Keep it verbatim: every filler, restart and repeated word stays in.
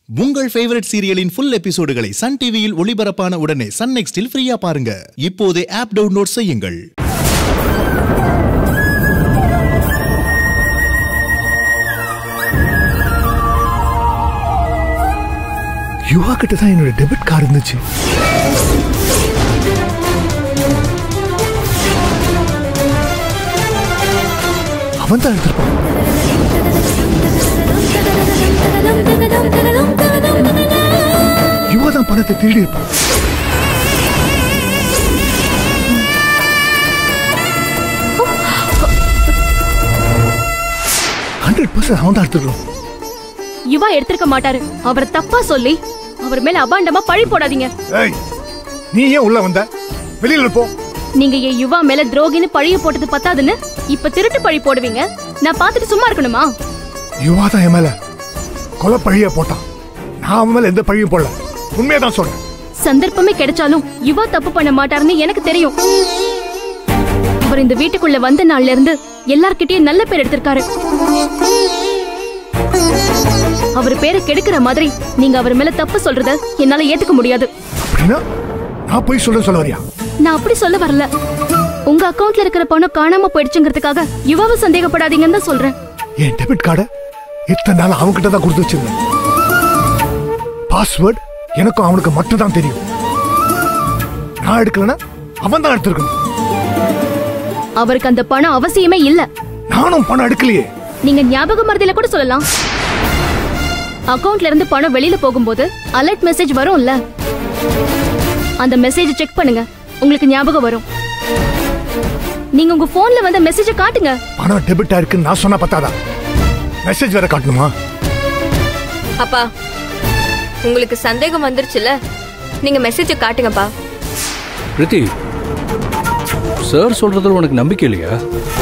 உங்கள் ஃபேவரட் சீரியலின் ஃபுல் எபிசோடுகளை சன் டிவியில் ஒளிபரப்பான உடனே சன் நெக்ஸ்டில் ஃப்ரீயா பாருங்க. இப்போதே ஆப் டவுன்லோட் செய்யுங்கள். யுவா கிட்ட தான் என்னோட டெபிட் கார்டு இருந்துச்சு. அவன் தான் எடுத்திருப்பான். யுவா தான் பணத்தை திருடி இருப்பான். ஹண்ட்ரட் பர்சன்ட் அவன் தான் எடுத்துருக்கோம். யுவா எடுத்திருக்க மாட்டாரு. அவரை தப்பா சொல்லி அவர் மேல அபாண்டமா பழி போடாதீங்க. நீ ஏன் உள்ள வந்த? வெளியில போ. நீங்க ஏன் யுவா மேல துரோகின்னு பழிய போட்டது பத்தாதுன்னு இப்ப திருட்டு பழி போடுவீங்க? நான் பாத்துட்டு சும்மா இருக்கணுமா? யுவா தான் என் மேல கொலை பழிய போட்டான். நான் அவன் மேல எந்த பழியும் போடல. உண்மையதான் சொல்றேன். சந்தர்ப்பமே கிடைச்சாலும் யுவா தப்பு பண்ண மாட்டாருன்னு எனக்கு தெரியும். அவர் இந்த வீட்டுக்குள்ள வந்த நாள்ல இருந்து எல்லார்கிட்டயும் நல்ல பேர் எடுத்திருக்காரு. அவர் பேரை கெடுக்கிற மாதிரி நீங்க அவர் மேல தப்பு சொல்றத என்னால ஏத்துக்க முடியாது. அப்படின்னா நான் போய் சொல்ல சொல்ல வரியா? நான் அப்படி சொல்ல வரல. உங்க அக்கவுண்ட்ல இருக்கிற பணம் காணாம போயிடுச்சுங்கிறதுக்காக யுவாவை சந்தேகப்படாதீங்கன்னு தான் சொல்றேன். என் டெபிட் கார்டை எத்தனை நாள் அவங்க கிட்ட தான் கொடுத்து வச்சிருந்தேன். பாஸ்வேர்ட் எனக்கும் அவனுக்கு மட்டும் தான் தெரியும். நான் எடுக்கலன்னா அவன் தான் எடுத்திருக்கணும். அவருக்கு அந்த பணம் அவசியமே இல்ல. நானும் பணம் எடுக்கலையே. நீங்க ஞாபக மறதியில கூட சொல்லலாம். அக்கவுண்ட்ல இருந்து பணம் வெளியில போகும்போது அலர்ட் மெசேஜ் வரும்ல, அந்த மெசேஜ் செக் பண்ணுங்க, உங்களுக்கு ஞாபகம் வரும். நீங்க உங்க போன்ல வந்த மெசேஜ் காட்டுங்க. பணம் டெபிட் ஆயிருக்கு நான் சொன்னா பத்தாதா? மெசேஜ் வேற காட்டணுமா? அப்பா, உங்களுக்கு சந்தேகம் வந்துருச்சுல, நீங்க மெசேஜ் காட்டுங்கப்பா. பிரித்தி, சார் சொல்றதுல உனக்கு நம்பிக்கை இல்லையா?